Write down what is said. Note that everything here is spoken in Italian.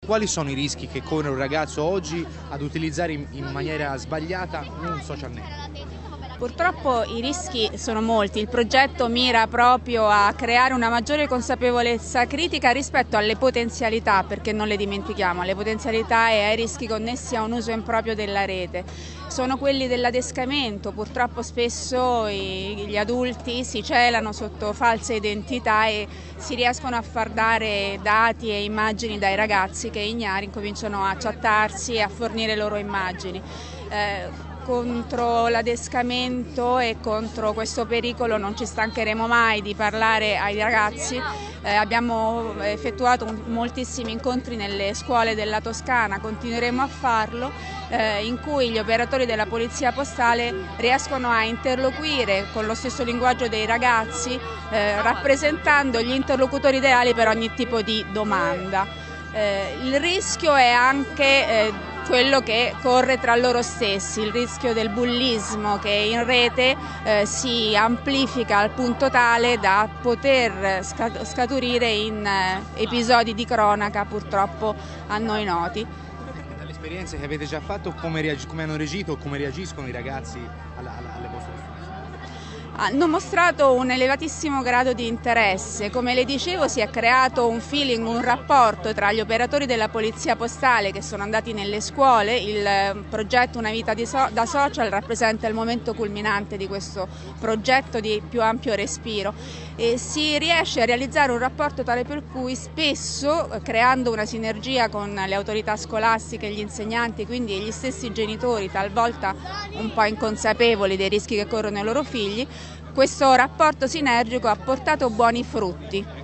Quali sono i rischi che corre un ragazzo oggi ad utilizzare in maniera sbagliata un social network? Purtroppo i rischi sono molti, il progetto mira proprio a creare una maggiore consapevolezza critica rispetto alle potenzialità, perché non le dimentichiamo, alle potenzialità e ai rischi connessi a un uso improprio della rete. Sono quelli dell'adescamento, purtroppo spesso gli adulti si celano sotto false identità e si riescono a far dare dati e immagini dai ragazzi che ignari cominciano a chattarsi e a fornire loro immagini. Contro l'adescamento e contro questo pericolo non ci stancheremo mai di parlare ai ragazzi. Abbiamo effettuato moltissimi incontri nelle scuole della Toscana, continueremo a farlo, in cui gli operatori della Polizia Postale riescono a interloquire con lo stesso linguaggio dei ragazzi, rappresentando gli interlocutori ideali per ogni tipo di domanda. Il rischio è anche quello che corre tra loro stessi, il rischio del bullismo che in rete si amplifica al punto tale da poter scaturire in episodi di cronaca purtroppo a noi noti. Dalle esperienze che avete già fatto, come hanno reagito o come reagiscono i ragazzi alle vostre storie? Hanno mostrato un elevatissimo grado di interesse. Come le dicevo, si è creato un feeling, un rapporto tra gli operatori della Polizia Postale che sono andati nelle scuole. Il progetto Una vita da social rappresenta il momento culminante di questo progetto di più ampio respiro e si riesce a realizzare un rapporto tale per cui spesso, creando una sinergia con le autorità scolastiche, gli insegnanti, quindi gli stessi genitori, talvolta un po' inconsapevoli dei rischi che corrono i loro figli, questo rapporto sinergico ha portato buoni frutti.